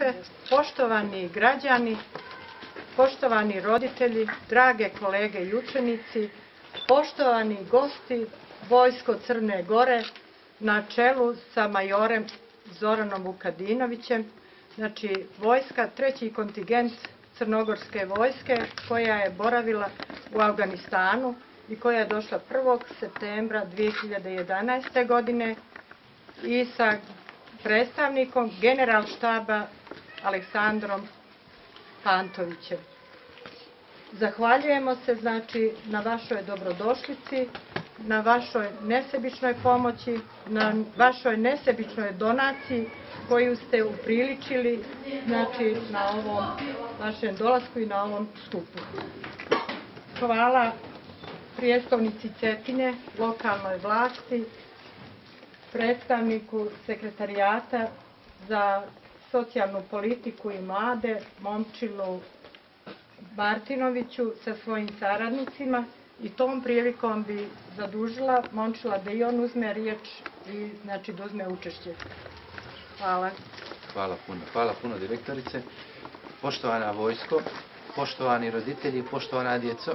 tajniče, poštovani građani, poštovani roditelji, drage kolege i učenici, poštovani gosti, Vojsko Crne Gore na čelu sa majorem Zoranom Vukadinovićem, znači vojska, treći kontingent Crnogorske vojske koja je boravila u Afganistanu i koja je došla 1. septembra 2011. godine i sa predstavnikom generalštaba Aleksandrom Pantovićem. Zahvaljujemo se znači na vašoj dobrodošlici, na vašoj nesebičnoj pomoći, na vašoj nesebičnoj donaciji koju ste upriličili znači na ovom vašem dolasku i na ovom skupu. Hvala prijestolnici Cetinje, lokalnoj vlasti, predstavniku sekretarijata za socijalnu politiku i mlade, Momčilu Martinoviću sa svojim saradnicima i tom prilikom bi zadužila Momčila da i on uzme riječ i znači da uzme učešće. Hvala. Hvala puno direktorice. Poštovana vojsko, poštovani roditelji, poštovana djeco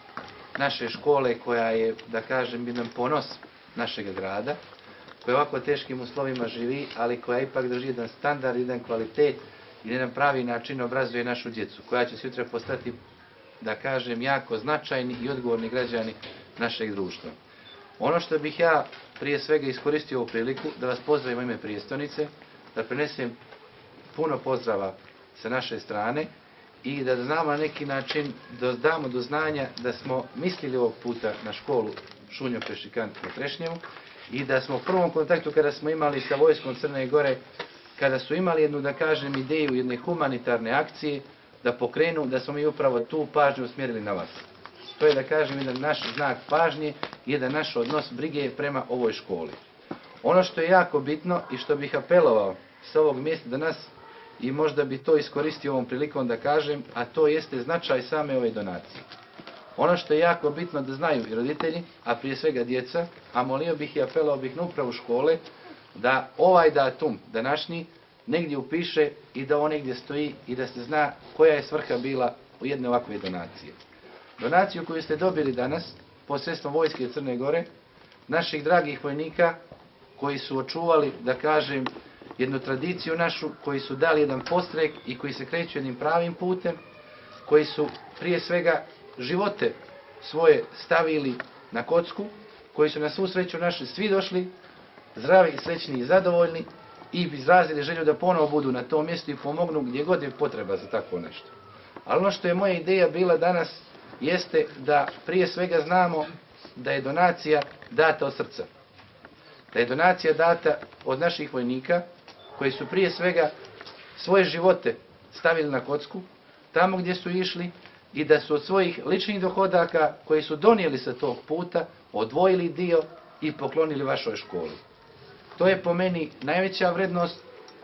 naše škole koja je, da kažem, jedan ponos našeg grada, koja ovako teškim uslovima živi, ali koja ipak drži jedan standard, jedan kvalitet i jedan pravi način obrazuje našu djecu, koja će sutra postati, da kažem, jako značajni i odgovorni građani našeg društva. Ono što bih ja prije svega iskoristio ovu priliku, da vas pozdravim u ime prijestolnice, da prenesem puno pozdrava sa naše strane i da znamo na neki način, da damo do znanja da smo mislili ovog puta na školu Šunjo Pešikant u Trešnjevu i da smo u prvom kontaktu kada smo imali sa vojskom Crne Gore, kada su imali jednu, da kažem, ideju jedne humanitarne akcije, da pokrenu, da smo mi upravo tu pažnju usmjerili na vas. To je, da kažem, jedan naš znak pažnje i jedan naš odnos brige prema ovoj školi. Ono što je jako bitno i što bih apelovao sa ovog mjesta danas i možda bi to iskoristio ovom prilikom da kažem, a to jeste značaj same ove donacije. Ono što je jako bitno da znaju i roditelji, a prije svega djeca, a molio bih i apelovao bih na upravu škole, da ovaj datum današnji negdje upiše i da on negdje stoji i da se zna koja je svrha bila u jedne ovakve donacije. Donaciju koju ste dobili danas posredstvom Vojske Crne Gore, naših dragih vojnika koji su očuvali, da kažem, jednu tradiciju našu, koji su dali jedan podstrek i koji se kreću jednim pravim putem, koji su prije svega živote svoje stavili na kocku, koji su na svu sreću naši svi došli, zdravi, srećni i zadovoljni i izrazili želju da ponovo budu na tom mjestu i pomognu gdje god je potreba za tako nešto. Ali ono što je moja ideja bila danas jeste da prije svega znamo da je donacija data od srca. Da je donacija data od naših vojnika koji su prije svega svoje živote stavili na kocku tamo gdje su išli i da su od svojih ličnih dohodaka koji su donijeli sa tog puta odvojili dio i poklonili vašoj školi. To je po meni najveća vrednost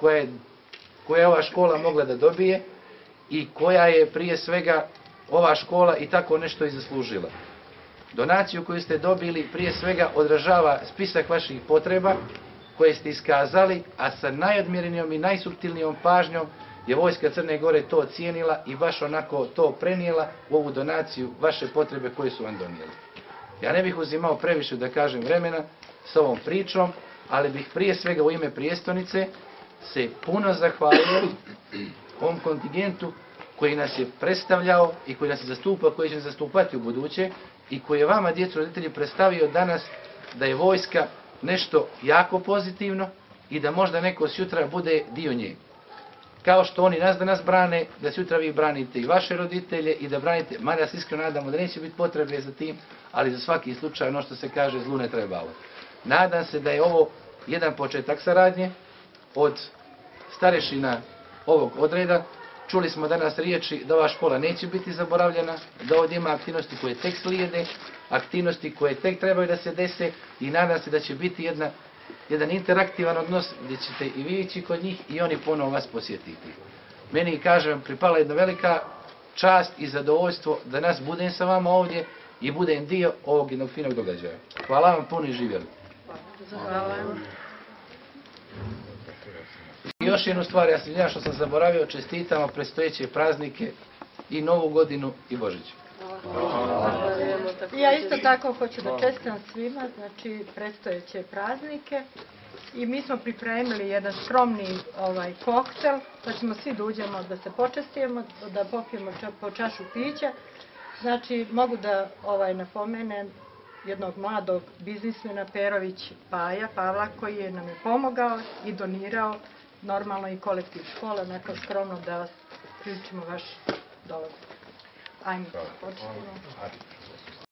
koja je ova škola mogla da dobije i koja je prije svega ova škola i tako nešto i zaslužila. Donaciju koju ste dobili prije svega odražava spisak vaših potreba koje ste iskazali, a sa najodmjerenijom i najsuptilnijom pažnjom je Vojska Crne Gore to ocijenila i baš onako to prenijela u ovu donaciju vaše potrebe koje su vam donijeli. Ja ne bih uzimao previše, da kažem, vremena s ovom pričom, ali bih prije svega u ime prijestolnice se puno zahvalio ovom kontingentu koji nas je predstavljao i koji nas je zastupao, koji će nas zastupati u buduće i koji je vama, djecu, roditelji, predstavio danas da je vojska nešto jako pozitivno i da možda neko sutra bude dio nje. Kao što oni nas danas brane, da sutra vi branite i vaše roditelje i da branite, mada se iskreno nadamo da neće biti potrebe za tim, ali za svaki slučaj ono što se kaže zlu ne trebalo. Nadam se da je ovo jedan početak saradnje od starešina ovog odreda. Čuli smo danas riječi da ova škola neće biti zaboravljena, da ovdje ima aktivnosti koje tek slijede, aktivnosti koje tek trebaju da se dese i nadam se da će biti jedan interaktivan odnos gdje ćete i vi ići kod njih i oni ponovo vas posjetiti. Meni, kažem, pripala jedna velika čast i zadovoljstvo da nas budem sa vama ovdje i budem dio ovog jednog finog događaja. Hvala vam puno i živjeli. Hvala. još jednu stvar, ja se izvinjavam što sam zaboravio, čestitamo predstojeće praznike i Novu godinu i Božić. Ja isto tako hoću da čestitam svima, znači predstojeće praznike i mi smo pripremili jedan skromni koktel, pa ćemo svi da uđemo, da se počestijemo, da popijemo po čašu pića. Znači mogu da napomenem jednog mladog biznismena Perović Pavla koji je nam je pomogao i donirao normalno i kolektiv škola, onako skromno da vas priličimo vaš dolazak. Ajmo, počnemo.